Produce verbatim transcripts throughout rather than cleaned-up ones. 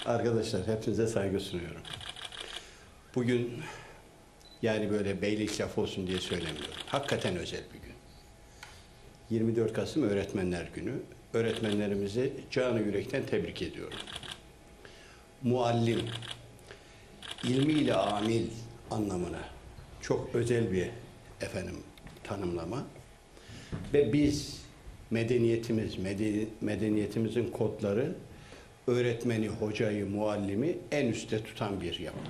Arkadaşlar hepinize saygı sunuyorum. Bugün yani böyle beylik laf olsun diye söylemiyorum. Hakikaten özel bir gün. yirmi dört Kasım Öğretmenler Günü. Öğretmenlerimizi canı yürekten tebrik ediyorum. Muallim, ilmiyle amil anlamına çok özel bir efendim tanımlama. Ve biz medeniyetimiz, medeniyetimizin kodları öğretmeni, hocayı, muallimi en üstte tutan bir yapı.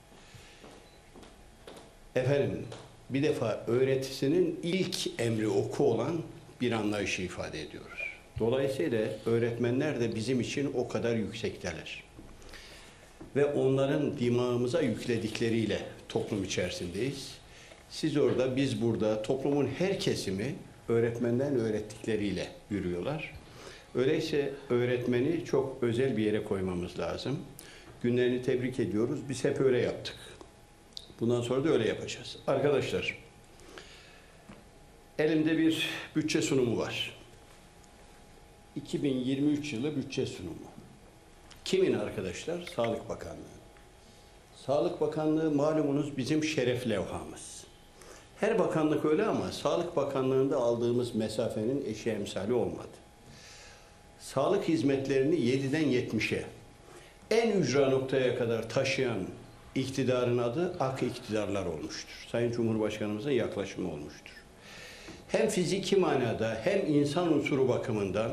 Efendim, bir defa öğretisinin ilk emri oku olan bir anlayışı ifade ediyoruz. Dolayısıyla öğretmenler de bizim için o kadar yüksekteler. Ve onların dimağımıza yükledikleriyle toplum içerisindeyiz. Siz orada, biz burada, toplumun her kesimi öğretmenden öğrettikleriyle yürüyorlar. Öyleyse öğretmeni çok özel bir yere koymamız lazım. Günlerini tebrik ediyoruz. Biz hep öyle yaptık. Bundan sonra da öyle yapacağız. Arkadaşlar, elimde bir bütçe sunumu var. iki bin yirmi üç yılı bütçe sunumu. Kimin arkadaşlar? Sağlık Bakanlığı. Sağlık Bakanlığı malumunuz bizim şeref levhamız. Her bakanlık öyle ama Sağlık Bakanlığı'nda aldığımız mesafenin eşi emsali olmadı. Sağlık hizmetlerini yediden yetmişe en ücra noktaya kadar taşıyan iktidarın adı AK iktidarlar olmuştur. Sayın Cumhurbaşkanımızın yaklaşımı olmuştur. Hem fiziki manada hem insan unsuru bakımından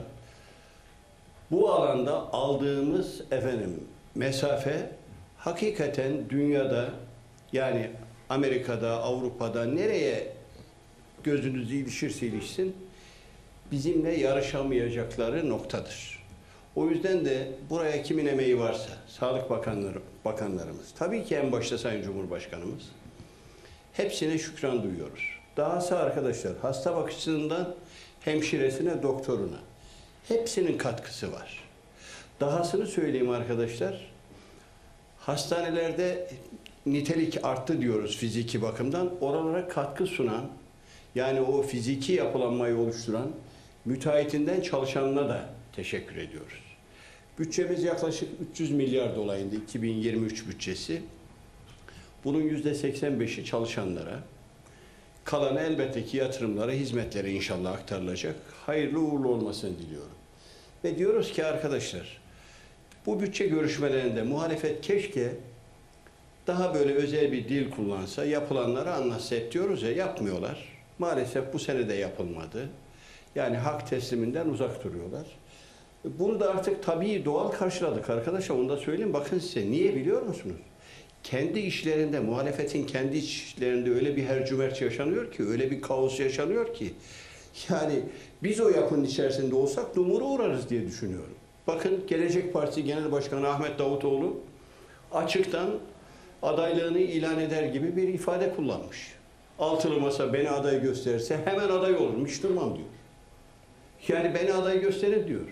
bu alanda aldığımız efendim mesafe hakikaten dünyada yani Amerika'da, Avrupa'da nereye gözünüz ilişirse ilişsin bizimle yarışamayacakları noktadır. O yüzden de buraya kimin emeği varsa, Sağlık Bakanları, bakanlarımız, tabii ki en başta Sayın Cumhurbaşkanımız, hepsine şükran duyuyoruz. Dahası arkadaşlar, hasta bakıcısından hemşiresine, doktoruna, hepsinin katkısı var. Dahasını söyleyeyim arkadaşlar, hastanelerde nitelik arttı diyoruz fiziki bakımdan, oralara katkı sunan, yani o fiziki yapılanmayı oluşturan müteahhitinden çalışanına da teşekkür ediyoruz. Bütçemiz yaklaşık üç yüz milyar dolayında iki bin yirmi üç bütçesi. Bunun yüzde seksen beşi çalışanlara, kalanı elbette ki yatırımlara, hizmetlere inşallah aktarılacak. Hayırlı uğurlu olmasını diliyorum. Ve diyoruz ki arkadaşlar, bu bütçe görüşmelerinde muhalefet keşke daha böyle özel bir dil kullansa, yapılanları anlatsa diyoruz ya, yapmıyorlar. Maalesef bu sene de yapılmadı. Yani hak tesliminden uzak duruyorlar. Bunu da artık tabii doğal karşıladık arkadaşlar. Onu da söyleyeyim. Bakın size. Niye biliyor musunuz? Kendi işlerinde, muhalefetin kendi işlerinde öyle bir hercümerç yaşanıyor ki, öyle bir kaos yaşanıyor ki. Yani biz o yapının içerisinde olsak dumura uğrarız diye düşünüyorum. Bakın Gelecek Partisi Genel Başkanı Ahmet Davutoğlu açıktan adaylığını ilan eder gibi bir ifade kullanmış. Altılı masa beni aday gösterirse hemen aday olurum, hiç durmam diyor. Yani beni aday gösterin diyor.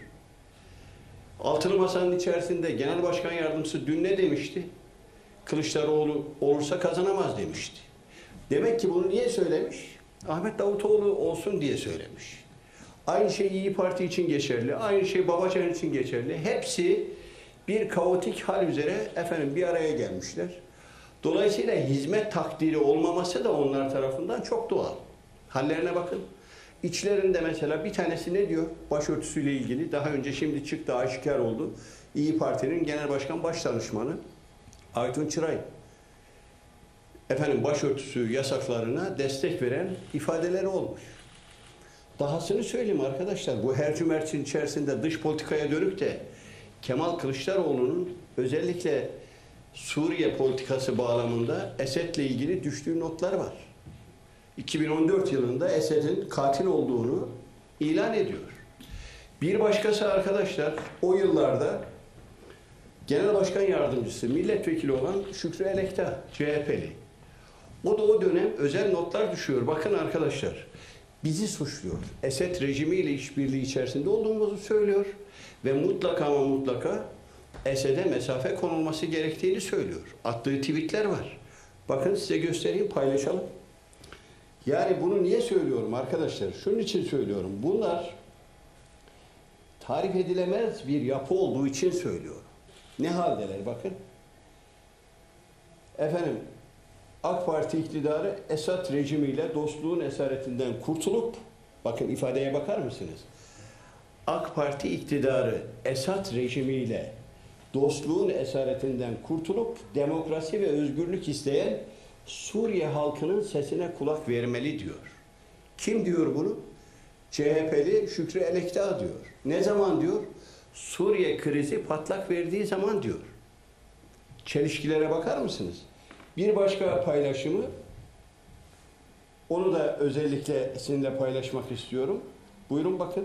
Altılı masanın içerisinde Genel Başkan Yardımcısı dün ne demişti? Kılıçdaroğlu olursa kazanamaz demişti. Demek ki bunu niye söylemiş? Ahmet Davutoğlu olsun diye söylemiş. Aynı şey İYİ Parti için geçerli, aynı şey Babacan için geçerli. Hepsi bir kaotik hal üzere efendim bir araya gelmişler. Dolayısıyla hizmet takdiri olmaması da onlar tarafından çok doğal. Hallerine bakın. İçlerinde mesela bir tanesi ne diyor? Başörtüsüyle ilgili. Daha önce şimdi çıktı, aşikar oldu. İYİ Parti'nin Genel Başkan Başdanışmanı Aytun Çıray. Efendim başörtüsü yasaklarına destek veren ifadeleri olmuş. Dahasını söyleyeyim arkadaşlar. Bu hercümerçin içerisinde dış politikaya dönük de Kemal Kılıçdaroğlu'nun özellikle Suriye politikası bağlamında Esed'le ilgili düştüğü notlar var. iki bin on dört yılında Esed'in katil olduğunu ilan ediyor. Bir başkası arkadaşlar o yıllarda Genel Başkan Yardımcısı, milletvekili olan Şükrü Elekta, C H P'li. O da o dönem özel notlar düşüyor. Bakın arkadaşlar, bizi suçluyor. Esed rejimiyle işbirliği içerisinde olduğumuzu söylüyor. Ve mutlaka ama mutlaka Esed'e mesafe konulması gerektiğini söylüyor. Attığı tweetler var. Bakın size göstereyim, paylaşalım. Yani bunu niye söylüyorum arkadaşlar? Şunun için söylüyorum. Bunlar tarif edilemez bir yapı olduğu için söylüyorum. Ne haldeler bakın. Efendim AK Parti iktidarı Esad rejimiyle dostluğun esaretinden kurtulup, bakın ifadeye bakar mısınız? AK Parti iktidarı Esad rejimiyle dostluğun esaretinden kurtulup demokrasi ve özgürlük isteyen Suriye halkının sesine kulak vermeli diyor. Kim diyor bunu? C H P'li Şükrü Elekdağ diyor. Ne zaman diyor? Suriye krizi patlak verdiği zaman diyor. Çelişkilere bakar mısınız? Bir başka paylaşımı, onu da özellikle sizinle paylaşmak istiyorum. Buyurun bakın.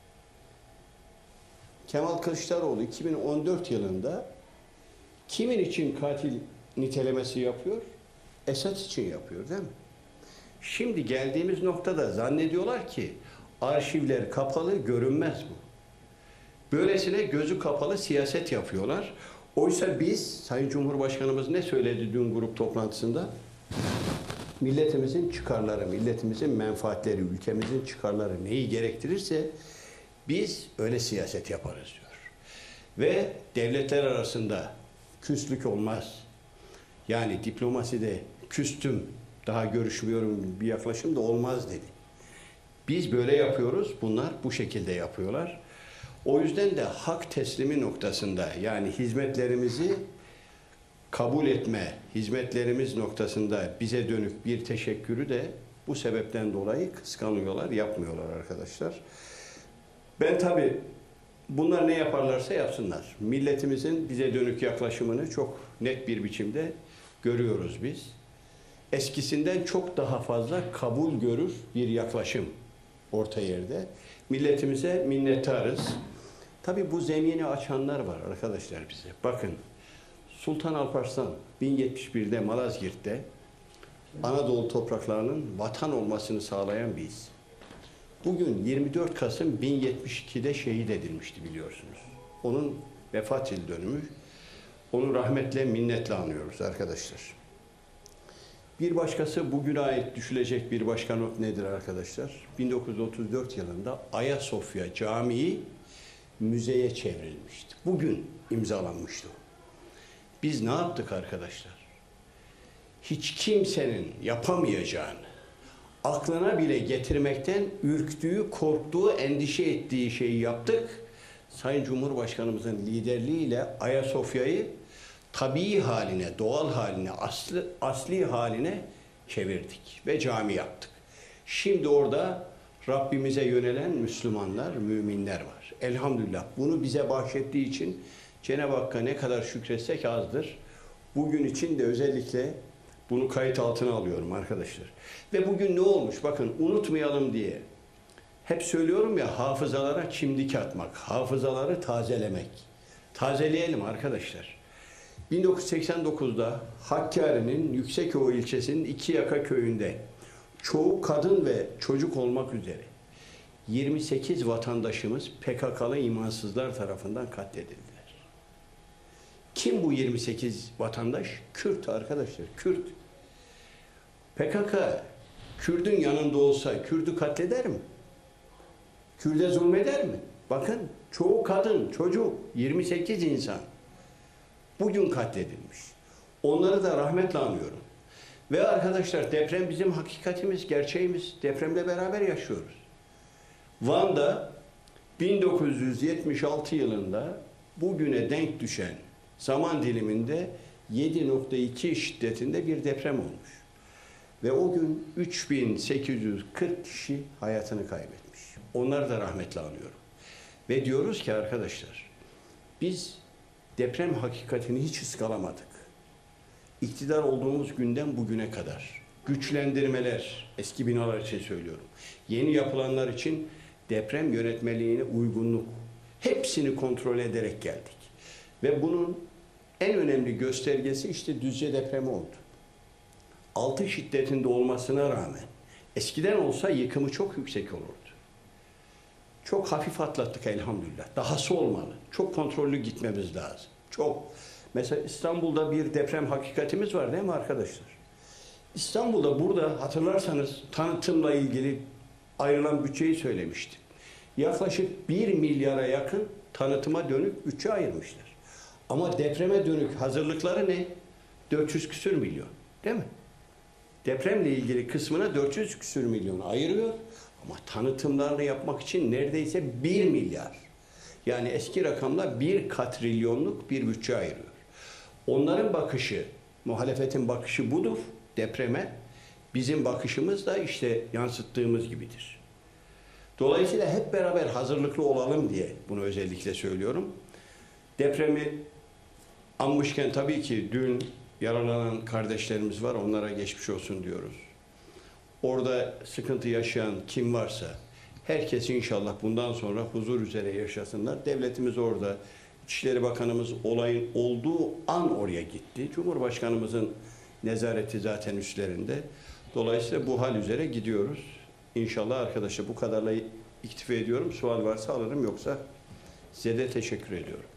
Kemal Kılıçdaroğlu iki bin on dört yılında kimin için katil nitelemesi yapıyor? Esad için yapıyor değil mi? Şimdi geldiğimiz noktada zannediyorlar ki arşivler kapalı, görünmez bu. Böylesine gözü kapalı siyaset yapıyorlar. Oysa biz, Sayın Cumhurbaşkanımız ne söyledi dün grup toplantısında? Milletimizin çıkarları, milletimizin menfaatleri, ülkemizin çıkarları neyi gerektirirse biz öyle siyaset yaparız diyor. Ve devletler arasında küslük olmaz. Yani diplomaside küstüm, daha görüşmüyorum bir yaklaşım da olmaz dedi. Biz böyle yapıyoruz, bunlar bu şekilde yapıyorlar. O yüzden de hak teslimi noktasında, yani hizmetlerimizi kabul etme, hizmetlerimiz noktasında bize dönük bir teşekkürü de bu sebepten dolayı kıskanıyorlar, yapmıyorlar arkadaşlar. Ben tabii bunlar ne yaparlarsa yapsınlar. Milletimizin bize dönük yaklaşımını çok net bir biçimde görüyoruz biz. Eskisinden çok daha fazla kabul görür bir yaklaşım orta yerde. Milletimize minnettarız. Tabii bu zemini açanlar var arkadaşlar bize. Bakın Sultan Alparslan bin yetmiş bir'de Malazgirt'te Anadolu topraklarının vatan olmasını sağlayan bir isim. Bugün yirmi dört Kasım bin yetmiş iki'de şehit edilmişti biliyorsunuz. Onun vefat yıl dönümü. Onu rahmetle, minnetle anıyoruz arkadaşlar. Bir başkası bugüne ait düşülecek bir başka not nedir arkadaşlar? bin dokuz yüz otuz dört yılında Ayasofya Camii müzeye çevrilmişti. Bugün imzalanmıştı. Biz ne yaptık arkadaşlar? Hiç kimsenin yapamayacağını, aklına bile getirmekten ürktüğü, korktuğu, endişe ettiği şeyi yaptık. Sayın Cumhurbaşkanımızın liderliğiyle Ayasofya'yı tabii haline, doğal haline, aslı, asli haline çevirdik ve cami yaptık. Şimdi orada Rabbimize yönelen Müslümanlar, müminler var. Elhamdülillah bunu bize bahşettiği için Cenab-ı Hakk'a ne kadar şükretsek azdır. Bugün için de özellikle bunu kayıt altına alıyorum arkadaşlar. Ve bugün ne olmuş? Bakın unutmayalım diye. Hep söylüyorum ya, hafızalara çimdik atmak, hafızaları tazelemek. Tazeleyelim arkadaşlar. bin dokuz yüz seksen dokuz'da Hakkari'nin Yüksekova ilçesinin İkiyaka köyünde çoğu kadın ve çocuk olmak üzere yirmi sekiz vatandaşımız P K K'lı imansızlar tarafından katledildiler. Kim bu yirmi sekiz vatandaş? Kürt arkadaşlar, Kürt. P K K Kürt'ün yanında olsa Kürt'ü katleder mi? Kürt'e zulmeder mi? Bakın çoğu kadın, çocuk, yirmi sekiz insan bugün katledilmiş. Onları da rahmetle anıyorum. Ve arkadaşlar deprem bizim hakikatimiz, gerçeğimiz. Depremle beraber yaşıyoruz. Van'da bin dokuz yüz yetmiş altı yılında bugüne denk düşen zaman diliminde yedi nokta iki şiddetinde bir deprem olmuş. Ve o gün üç bin sekiz yüz kırk kişi hayatını kaybetmiş. Onları da rahmetle anıyorum. Ve diyoruz ki arkadaşlar, biz deprem hakikatini hiç ıskalamadık. İktidar olduğumuz günden bugüne kadar güçlendirmeler, eski binalar için söylüyorum, yeni yapılanlar için deprem yönetmeliğine uygunluk, hepsini kontrol ederek geldik. Ve bunun en önemli göstergesi işte Düzce depremi oldu. altı şiddetinde olmasına rağmen eskiden olsa yıkımı çok yüksek olurdu. Çok hafif atlattık elhamdülillah. Dahası olmalı. Çok kontrollü gitmemiz lazım. Çok. Mesela İstanbul'da bir deprem hakikatimiz var değil mi arkadaşlar? İstanbul'da burada hatırlarsanız tanıtımla ilgili ayrılan bütçeyi söylemiştim. Yaklaşık bir milyara yakın tanıtıma dönük bütçe ayırmışlar. Ama depreme dönük hazırlıkları ne? dört yüz küsür milyon. Değil mi? Depremle ilgili kısmına dört yüz küsür milyon ayırıyor. Ama tanıtımlarını yapmak için neredeyse bir milyar. Yani eski rakamla bir katrilyonluk bir bütçe ayırıyor. Onların bakışı, muhalefetin bakışı budur depreme. Bizim bakışımız da işte yansıttığımız gibidir. Dolayısıyla hep beraber hazırlıklı olalım diye bunu özellikle söylüyorum. Depremi anmışken tabii ki dün yaralanan kardeşlerimiz var. Onlara geçmiş olsun diyoruz. Orada sıkıntı yaşayan kim varsa herkes inşallah bundan sonra huzur üzere yaşasınlar. Devletimiz orada. İçişleri Bakanımız olayın olduğu an oraya gitti. Cumhurbaşkanımızın nezareti zaten üstlerinde. Dolayısıyla bu hal üzere gidiyoruz. İnşallah arkadaşlar bu kadarla iktifa ediyorum. Sual varsa alırım, yoksa size de teşekkür ediyorum.